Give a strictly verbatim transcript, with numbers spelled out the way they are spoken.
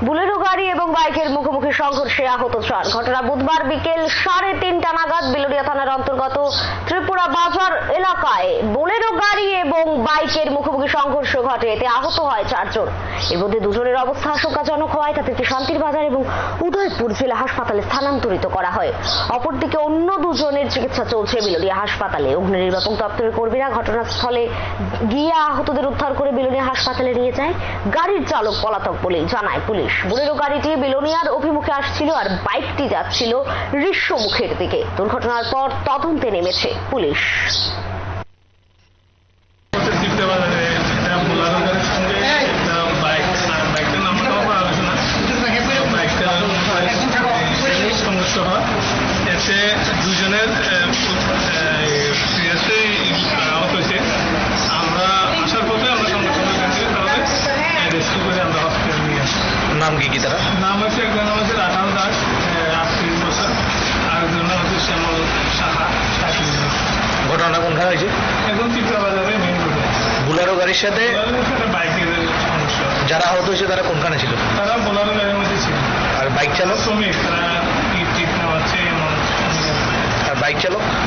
Bolero গাড়ি এবং বাইকের মুখোমুখি সংঘর্ষে আহত চার। ঘটনা বুধবার বিকেল সাড়ে তিনটা নাগাদ বিলোনিয়া থানার অন্তর্গত ত্রিপুরা বাজার এলাকায় বুলেরো গাড়ি এবং বাইকের মুখোমুখি সংঘর্ষ ঘটে। এতে আহত হয় চারজন। এর মধ্যে দুজনের অবস্থা আশঙ্কাজনক হওয়ায় তাদেরকে শান্তির বাজার এবং উদয়পুর জেলা হাসপাতালে স্থানান্তরিত করা হয়। অপরদিকে অন্য দুজনের চিকিৎসা চলছে বিলোনিয়া হাসপাতালে। অগ্নি নির্বাপক দপ্তরের কর্মীরা ঘটনাস্থলে গিয়ে আহতদের উদ্ধার করে বিলোনিয়া হাসপাতালে নিয়ে যায়। গাড়ির চালক পলাতক বলেই জানায় পুলিশ। বুলেরো গাড়িটি বিলোনিয়ার অভিমুখে আসছিল আর বাইকটি যাচ্ছিল ঋষ্যমুখের দিকে। দুর্ঘটনার পর তদন্তে নেমেছে পুলিশ। এতে দুজনের সিরিয়াসলি আহত হয়েছে। আমরা আসার পথে আমরা সঙ্গে সঙ্গে রেস্কিউ করে আমরা হসপিটালে নিয়ে আসি। নাম কি কি তারা? নাম হচ্ছে একজন নাম হচ্ছে রাখাল দাস, আটত্রিশ বছর, আর একজন নাম হচ্ছে শ্যামল সাহা, ষাট বছর। ঘটনাটা কোনখানে হয়েছে? একদম ত্রিপুরা বাজারে মেইন রোডে। বুলেরো গাড়ির সাথে বাইকের সমস্যা। যারা আহত হয়েছে তারা কোনখানে ছিল? তারা বোলেরো গাড়ির মধ্যে ছিল। আর বাইক চালক? শ্রমিক, তারা ঠিক নেওয়া হচ্ছে। আর বাইক চালক?